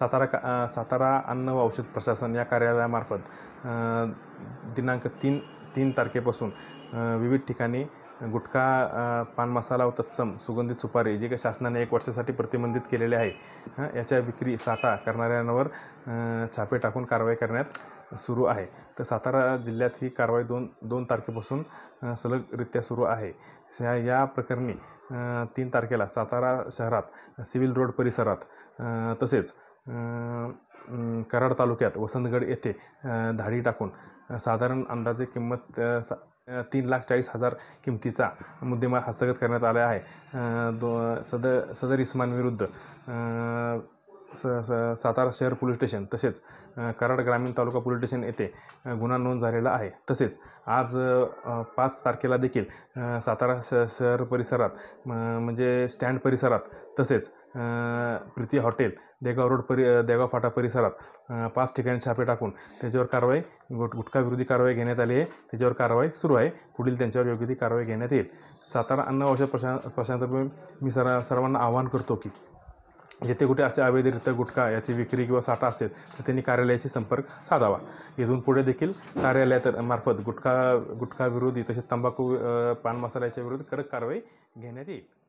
सातारा अन्न व औषध प्रशासन या कार्यालयामार्फत दिनांक 3 तारखेपासून विविध ठिकाणी गुटखा, पान मसाला व तत्सम सुगंधित सुपारी जे काही शासनाने 1 वर्षासाठी प्रतिबंधित केलेले आहे याच्या विक्री साठा करणाऱ्यांवर छापे टाकून कारवाई करण्यात सुरू आहे। तर सातारा जिल्ह्यात ही कारवाई 2 तारखेपासून सलगरित्या सुरू आहे। या प्रकरणी 3 तारखेला सातारा शहरात सिव्हिल रोड परिसरात तसेच कराड तालुक्यात वसंतगड येथे धाडी टाकून साधारण अंदाजे किंमत 3,40,000 किमतीचा मुद्देमाल हस्तगत करण्यात आला आहे। सदर इस्मांविरुद्ध सातारा शहर पोलीस स्टेशन तसेच कराड ग्रामीण तालुका पोलीस स्टेशन येथे गुन्हा नोंद झालेला आहे। तसेच आज 5 तारखेला देखील सातारा शहर परिसरात म्हणजे स्टँड परिसरात तसेच प्रीती हॉटेल देगाव फाटा परिसरात 5 ठिकाणी छापे टाकून त्याच्यावर कारवाई गुटखा विरोधी कारवाई घेण्यात आली आहे। त्याच्यावर कारवाई सुरू आहे। पुढील त्यांच्यावर योग्य ती कारवाई घेण्यात येईल। सातारा अन्न औषध प्रशासनातर्फे मी सर्वांना आवाहन करतो की जिथे कुठे असे अवैधरित्या गुटखा याची विक्री किंवा साठा असेल तर त्यांनी कार्यालयाशी संपर्क साधावा। इथून पुढे देखील कार्यालयामार्फत गुटखा विरोधी तसेच तंबाखू, पान मसाल्याच्या विरोधी कडक कारवाई घेण्यात येईल।